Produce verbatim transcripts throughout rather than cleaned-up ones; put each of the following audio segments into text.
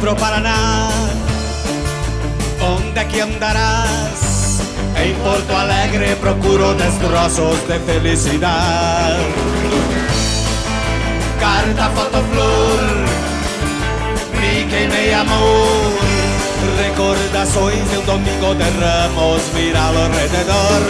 pro Paraná. Onde é que andarás? Em Porto Alegre procuro destroços de felicidade. Carta, foto, flor, me queimei amor. Recordações de um domingo de ramos, mira ao redor.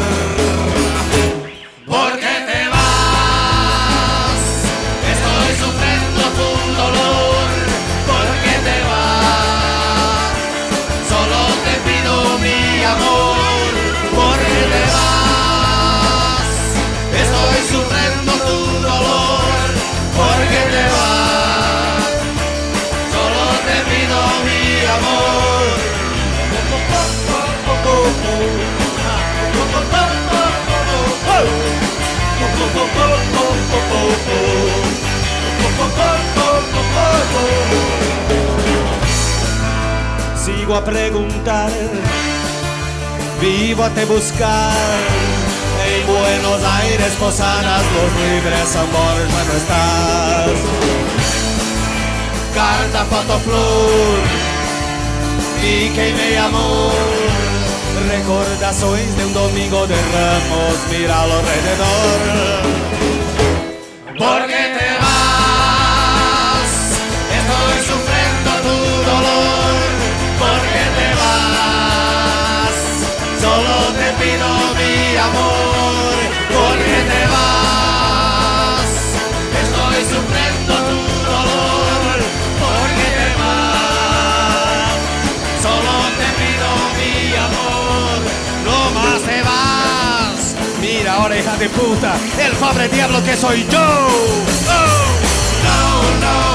¿Por qué te vas? Estoy sufriendo tu dolor. ¿Por qué te vas? Solo te pido mi amor. ¿Por qué te vas? Estoy sufriendo tu dolor. ¿Por qué te vas? Solo te pido mi amor. Sigo a preguntar, vivo a te buscar. En Buenos Aires, Posadas, los libres amores, ya no estás. Carta, foto, flor, y queimei amor. Recordações de um domingo de ramos, mira ao redor. ¿Por qué te vas? Estoy sufriendo tu dolor. ¿Por qué te vas? Solo te pido mi amor. ¿Por qué te vas? Estoy sufriendo tu dolor. ¿Por qué te vas? Solo te pido mi amor. No más te vas. Mira ahora, hija de puta, el pobre diablo que soy yo. Oh. No, no.